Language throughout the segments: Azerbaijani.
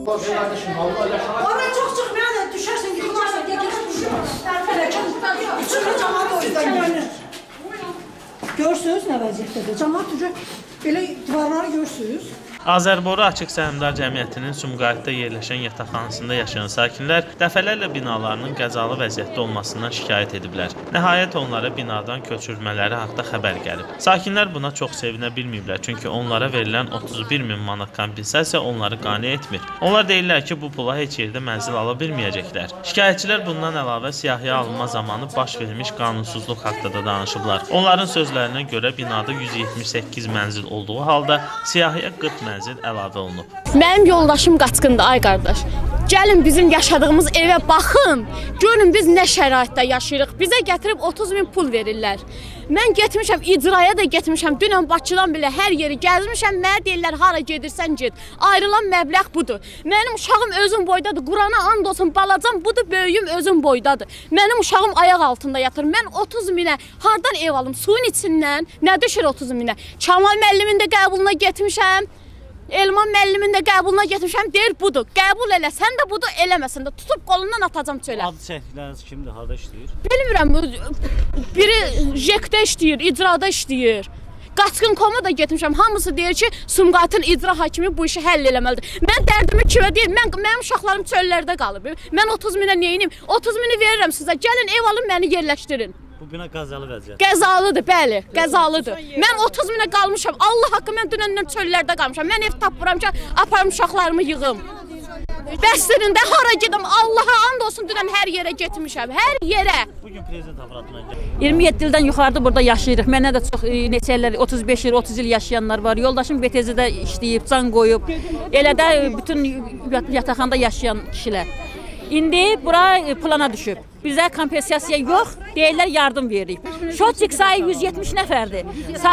Oraya çok çıkmayan düşersin, yıkılarsın, bütün cemaat o yüzden görünür. Görsünüz nə vəziyyətdədir, cemaat belə divarları görsünüz. Azərboru Açıq Səhmdar Cəmiyyətinin Sumqayıtda yerləşən yataqxanasında yaşayan sakinlər dəfələrlə binalarının qəzalı vəziyyətdə olmasından şikayət ediblər. Nəhayət onlara binadan köçürülmələri haqda xəbər gəlib. Sakinlər buna çox sevinə bilməyiblər, çünki onlara verilən 31 min manat kompensasiya onları qane etmir. Onlar deyirlər ki, bu pula heç yerdə mənzil ala bilməyəcəklər. Şikayətçilər bundan əlavə siyahıya alınma zamanı baş vermiş qanunsuzluq haqqında da danışıblar. Onların sözlərinə görə binada 178 mənzil olduğu halda siyahıya 40 mənzil əlavə olunub. Mənim yoldaşım qaçqındır, ay qardaş. Gəlin bizim yaşadığımız evə baxın. Görün biz nə şəraitdə yaşayırıq. Bizə gətirib 30 min pul verirlər. Mən getmişəm, icraya da getmişəm. Dünən Bakıdan belə hər yeri gəzmişəm. Mənə deyirlər, hara gedirsən get. Ayrılan məbləğ budur. Mənim uşağım özüm boydadır. Qurana and olsun, balacam budur, böyüyüm özüm boydadır. Mənim uşağım ayaq altında yatır. Mən 30 minə hardan ev alım? Suyun içindən. Nə düşür 30 minə? Kamal müəllimin də qəbuluna getmişəm. Elman müəllimin də qəbuluna getmişəm, deyir budur. Qəbul eləsən də budur, eləməsən də. Tutub qolundan atacam çölə. Adı çəkləriniz kimdir, harada işləyir? Bilmirəm, biri JEK-də işləyir, icrada işləyir. Qaçqın.com-a da getmişəm, hamısı deyir ki, Sumqayıtın icra hakimi bu işi həll eləməlidir. Mən dərdimi kimə deyim, mənim uşaqlarım çöllərdə qalıb. Mən 30 minə neyiniyim? 30 mini verirəm sizə, gəlin ev alın, məni yerləşdirin. Bu bina qəzalı vəziyyət. Qəzalıdır, bəli, qəzalıdır. Mən 30 minə qalmışam, Allah haqqı mən dünəndən çöllərdə qalmışam. Mən ev tapmıram ki, aparım uşaqlarımı yığım. Bəsdirində hara gedim, Allaha and olsun dünən hər yerə getmişəm, hər yerə. Bugün prezident aparatına gəlir. 27 ildən yuxarıda burada yaşayırıq. Mənə də çox neçə illər, 35 il, 30 il yaşayanlar var. Yoldaşım BTZ-də işləyib, can qoyub. Elə də bütün yataqxanada yaşayan kişilər. İndi bura plana düşüb. Bizə kompensasiya yox, deyirlər yardım veririk. Şotçik sayı 170 nəfərdir.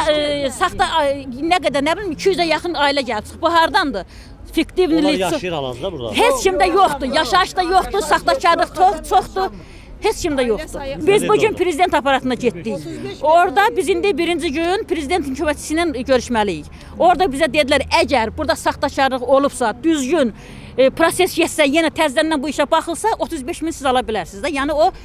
Saxta nə qədər, nə bilim 200-ə yaxın ailə gəlib. Bu hardandır? Fiktivlilik. Onlar yaşayır hal-hazırda burada. Heç kimdə yoxdur, yaşayış da yoxdur, saxtakarlıq çoxdur. Heç kimdə yoxdur. Biz bugün prezident aparatına getdik. Orada biz indi birinci gün prezidentin köməkçisi ilə görüşməliyik. Orada bizə dedilər, əgər burada saxtakarlıq olubsa, düzgün proses getsə, yenə təzədən bu işə baxılsa, 35 min siz ala bilərsiniz də. Yəni o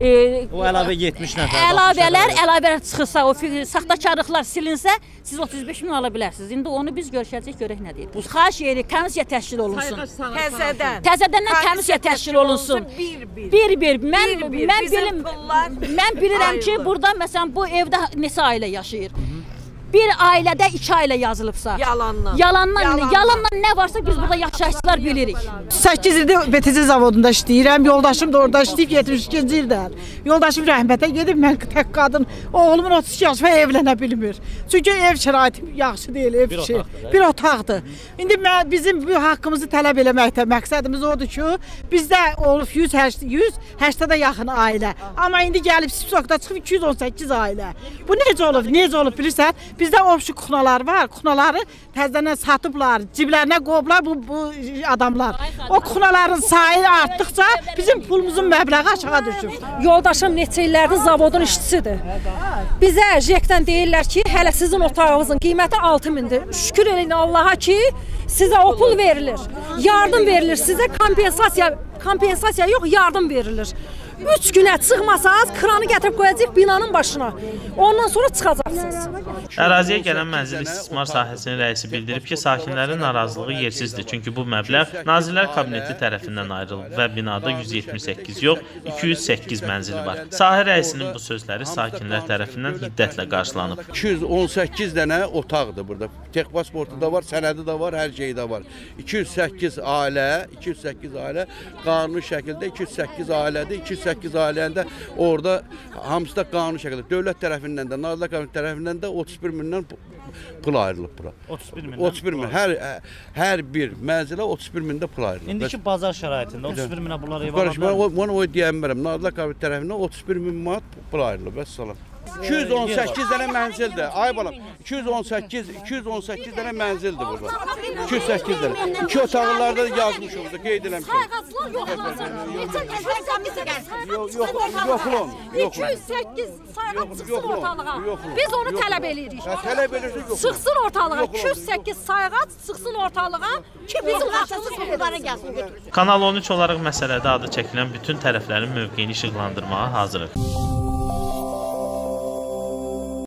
əlavə 70 nəfər. Əlavələr çıxırsa, o saxtakarlıqlar silinsə, siz 35 min ala bilərsiniz. İndi onu biz görüşəcək, görək nə deyir. Xahiş edirik, komissiya təşkil olunsun. Təzədən komissiya təşkil olunsun. Bir-bir. Mən bilirəm ki, burada məsələn bu evdə neçə ailə yaşayır. Bir ailədə 2 ailə yazılıbsa, yalandan nə varsa biz burada yaşayışçılar bilirik. 8 ildir BTZ zavodunda işləyirəm, yoldaşım da orada işləyib 72-ci ildən. Yoldaşım rəhmətə gedib, mən tək qadın, oğlumun 32 yaşı və evlənə bilmir. Çünki ev şəraiti yaxşı deyil, bir otaqdır. İndi bizim bu haqqımızı tələb eləməkdə məqsədimiz odur ki, bizdə olub 180-də yaxın ailə. Amma indi gəlib Sipsokda çıxıb 218 ailə. Bu necə olub bilirsən? Bizdə obşu kuxnalar var, kuxnaları təzədən satıblar, ciblərinə qoyublar bu adamlar. O kuxnaların sayı artdıqca bizim pulumuzun məbləği aşağı düşür. Yoldaşım neçə illərdir zavodun işçisidir. Bizə JEK-dən deyirlər ki, hələ sizin otağınızın qiyməti 6 mindir. Şükür edin Allaha ki, sizə o pul verilir. Yardım verilir, sizə kompensasiya yox, yardım verilir. 3 günə çıxmasanız, kranı gətirib qoyacaq binanın başına. Ondan sonra çıxacaqsınız. Əraziyə gələn mənzil istismar sahəsinin rəisi bildirib ki, sakinlərin narazılığı yersizdir. Çünki bu məbləğ Nazirlər Kabineti tərəfindən ayrılıb və binada 178 yox, 208 mənzil var. Sahə rəisinin bu sözləri sakinlər tərəfindən hiddətlə qarşılanıb. 218 dənə otaqdır burada. Texpasportu da var, sənədi də var, hər şey də var. 208 ailə qanuni şəkildə 208 ailədir. 208 ailəndə orada hamısı da qanuni şəkildə dövlət tərəfindən də, Nazirlər Kabineti tərəfindən də 31 mindən pul ayrılıb bura. 31 min. Hər bir mənzilə 31 mində pul ayrılıb. İndiki bazar şəraitində 31 minə bunlar ev ala bilər. Onu deyəmirəm. Nazirlər Kabineti tərəfindən 31 min manat pul ayrılıb. Vəssalam. 218 dənə mənzildir. Ay balam, 218 dənə mənzildir burada. 208 dənə. 2 otaqlarda yazmışıq burada, qeyd eləmişəm. Sayğaclar yoxlansın. Yoxlun. 208 sayğac çıxsın ortalığa. Biz onu tələb edirik. Tələb edirsiniz yoxlun. Çıxsın ortalığa. 208 sayğac çıxsın ortalığa ki bizim haqqımız qullara gəlsin götürsün. Kanal 13 olaraq məsələdə adı çəkilən bütün tərəflərin mövqeyini işıqlandırmağa hazırıq.